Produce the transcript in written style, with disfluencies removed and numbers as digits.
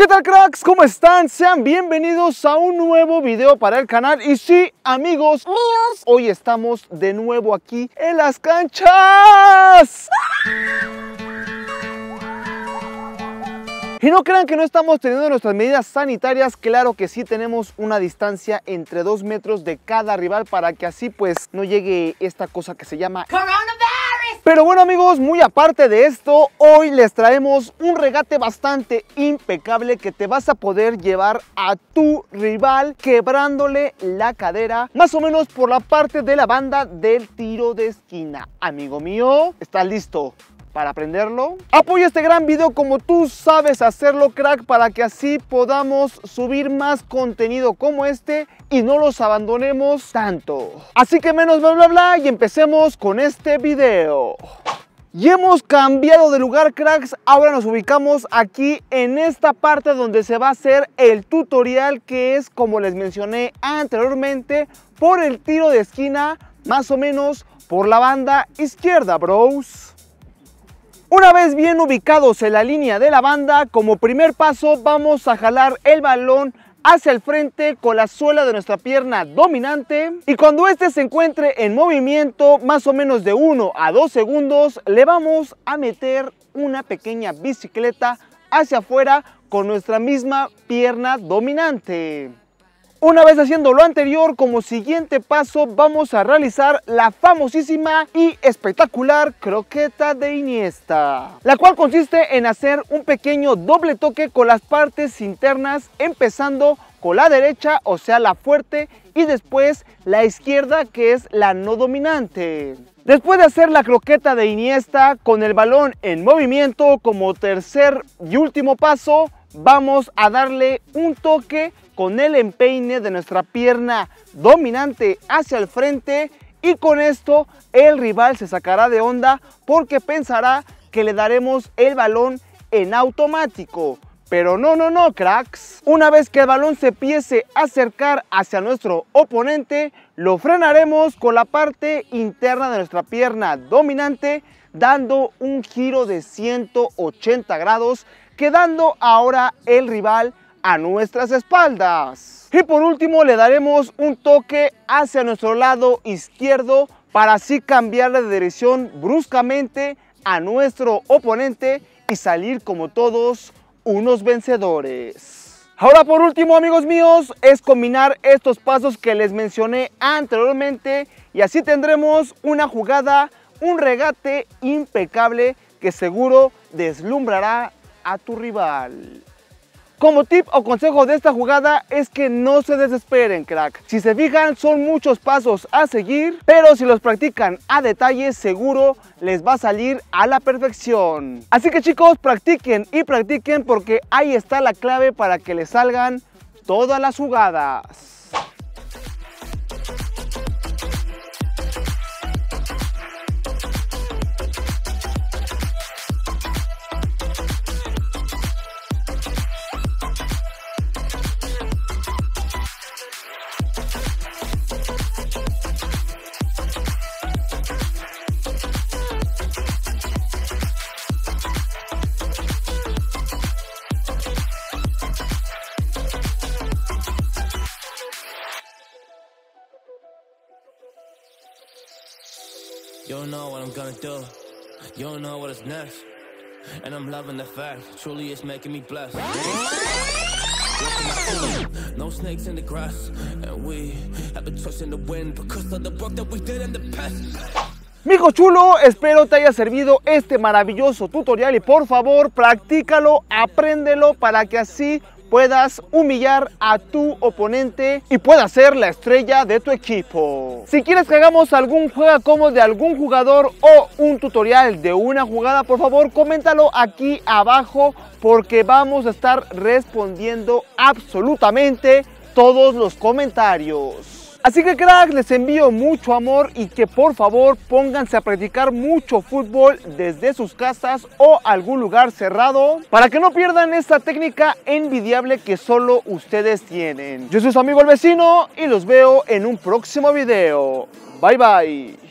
¿Qué tal, cracks? ¿Cómo están? Sean bienvenidos a un nuevo video para el canal. Y sí, amigos míos, hoy estamos de nuevo aquí en las canchas. Y no crean que no estamos teniendo nuestras medidas sanitarias. Claro que sí, tenemos una distancia entre 2 metros de cada rival para que así pues no llegue esta cosa que se llama coronavirus. Pero bueno, amigos, muy aparte de esto, hoy les traemos un regate bastante impecable que te vas a poder llevar a tu rival quebrándole la cadera, más o menos por la parte de la banda del tiro de esquina. Amigo mío, ¿estás listo para aprenderlo? Apoya este gran video como tú sabes hacerlo, crack, para que así podamos subir más contenido como este y no los abandonemos tanto. Así que menos bla bla bla y empecemos con este video. Y hemos cambiado de lugar, cracks. Ahora nos ubicamos aquí en esta parte donde se va a hacer el tutorial, que es, como les mencioné anteriormente, por el tiro de esquina, más o menos por la banda izquierda, bros. Una vez bien ubicados en la línea de la banda, como primer paso vamos a jalar el balón hacia el frente con la suela de nuestra pierna dominante, y cuando este se encuentre en movimiento más o menos de 1 a 2 segundos, le vamos a meter una pequeña bicicleta hacia afuera con nuestra misma pierna dominante. Una vez haciendo lo anterior, como siguiente paso vamos a realizar la famosísima y espectacular croqueta de Iniesta, la cual consiste en hacer un pequeño doble toque con las partes internas, empezando con la derecha, o sea la fuerte, y después la izquierda, que es la no dominante. Después de hacer la croqueta de Iniesta con el balón en movimiento, como tercer y último paso, vamos a darle un toque con el empeine de nuestra pierna dominante hacia el frente, y con esto el rival se sacará de onda porque pensará que le daremos el balón en automático. Pero no, cracks. Una vez que el balón se empiece a acercar hacia nuestro oponente, lo frenaremos con la parte interna de nuestra pierna dominante, dando un giro de 180 grados, quedando ahora el rival a nuestras espaldas. Y por último le daremos un toque hacia nuestro lado izquierdo para así cambiarle de dirección bruscamente a nuestro oponente y salir como todos unos vencedores. Ahora por último, amigos míos, es combinar estos pasos que les mencioné anteriormente, y así tendremos una jugada, un regate impecable que seguro deslumbrará a tu rival. Como tip o consejo de esta jugada es que no se desesperen, crack. Si se fijan, son muchos pasos a seguir, pero si los practican a detalle, seguro les va a salir a la perfección. Así que, chicos, practiquen y practiquen, porque ahí está la clave para que les salgan todas las jugadas. You don't know what I'm gonna do. You don't know what is next. And I'm loving the fact. Truly it's making me blessed. No snakes in the grass. And we have been trusting the wind because of the work that we did in the past. Mijo chulo, espero te haya servido este maravilloso tutorial y por favor practícalo, apréndelo para que así puedas humillar a tu oponente y puedas ser la estrella de tu equipo. Si quieres que hagamos algún juega como de algún jugador o un tutorial de una jugada, por favor coméntalo aquí abajo, porque vamos a estar respondiendo absolutamente todos los comentarios. Así que, crack, les envío mucho amor y que por favor pónganse a practicar mucho fútbol desde sus casas o algún lugar cerrado para que no pierdan esta técnica envidiable que solo ustedes tienen. Yo soy su amigo el vecino y los veo en un próximo video. Bye bye.